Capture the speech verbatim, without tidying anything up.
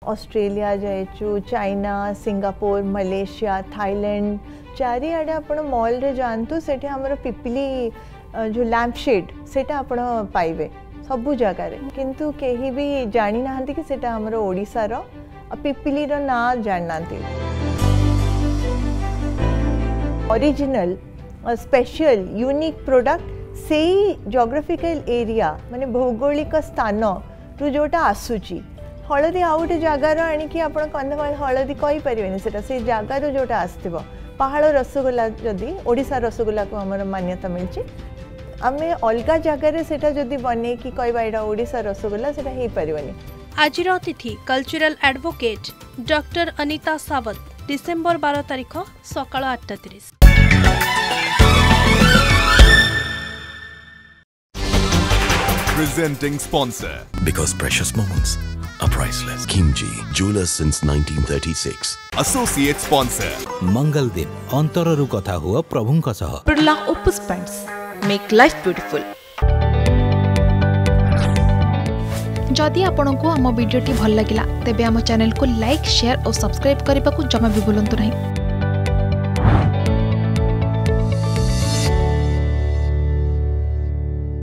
Australia जाइचु, China, Singapore, Malaysia, Thailand चारिआडे आपण मॉल रे जानतु सेठी हमर पिपली जो लैंप शेड सेटा आपण पाइबे सबु जगह रे, किंतु केही भी जानी नाहंती कि सेटा हमर ओडिसा रो पिपली रो ना जाननांती। ओरिजिनल स्पेशल यूनिक प्रोडक्ट से जियोग्राफिकल एरिया माने भौगोलिक स्थान रु जोटा आसुची हलदी आउ गोटे जगार आणिकी आपण कंधमाल हलदी कहि परिबेनी सेटा से जगार जोटा आस्थिबो पहाड़ रसगोल्ला जदि ओडिशा रसगोल्ला को हमर मान्यता मिलची आमे अलगा जगार सेटा जदि बने कि कहबा एटा ओडिशा रसगोल्ला सेटा हे परिबनी। आजिर अतिथि कल्चरल एडवोकेट डॉक्टर अनिता सावत डिसेंबर बारह तारिख सकाळ आठ तीस। Presenting sponsor. Because precious moments are priceless. Kimchi, jewelers since nineteen thirty-six. Associate sponsor. मंगल दिन अंतररु कथा हुआ प्रभुंक सह। Birla Opus paints make life beautiful. जदि आपंक आम भिडी भल लगा तेब आम चैनल को लाइक शेयर और सब्सक्राइब करने को जमा भी भूलु नहीं।